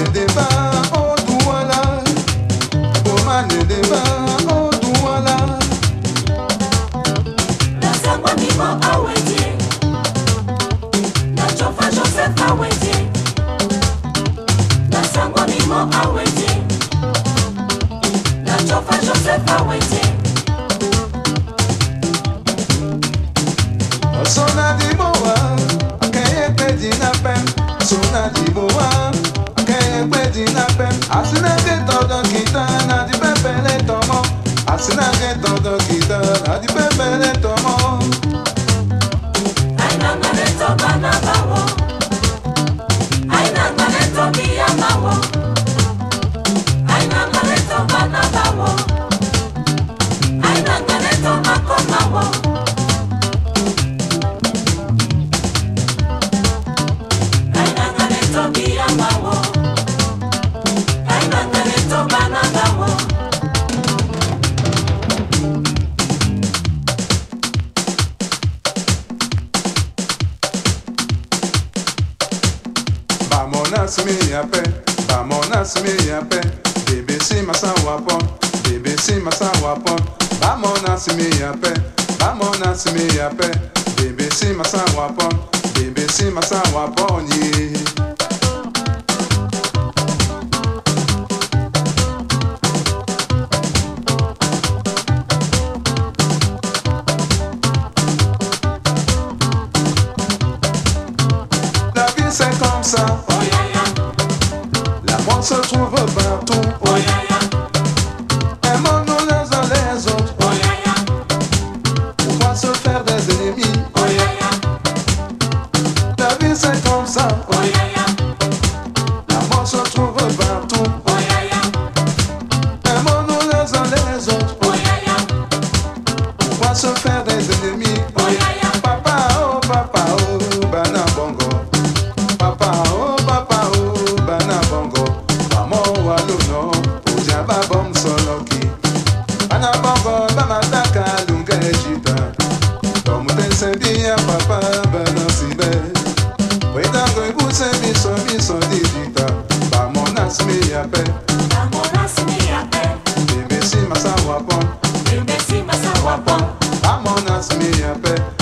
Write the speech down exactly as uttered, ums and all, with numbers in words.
deba o duwala Oma ne deba o duwala Na sangwa mimo awete Na chofa Joseph awete Na sangwa mimo awete Na chofa Joseph awete Sona di boa Akeye pedi na pen Sona di boa Akeye pedi na pen Asina ke todo kita na di pepe le tomo Asina ke todo kita na di pepe le tomo Aina ngane to bana bawo Aina ngane to biya mawo Aina ngane to bana bawo Aina ngane to makomawo Aina ngane to biya mawo Aina ngane to bana bawo Vamonas mi ape, vamonas mi ape, bébé si masa wapon, bébé si masa wapon, vamonas mi ape, vamonas mi ape, bébé si masa wapon, bébé si masa wapon ye. La vie c'est comme ça. Oh ya ya L'amour se trouve partout. Oh ya ya Aimons-nous les uns les autres. Oh ya ya Pourquoi se faire des ennemis? Oh ya ya La vie c'est comme ça. Oh ya ya L'amour se trouve partout. Oh ya ya Aimons-nous les uns les autres. Oh ya ya Pourquoi se faire des ennemis? Oh ya ya Papa oh papa oh bana bongo. Papa oh papa oh bana bongo. Maman waluno ujaba bom soloki. Bana bongo bama taka lunga jita. Comme te sendia papa bana sibe. Wedango ibuse biso biso digita. Bamonas mi ape. Vamonas mi ape Bébé si masa wapon. Bébé si masa wapon Vamonas mi ape.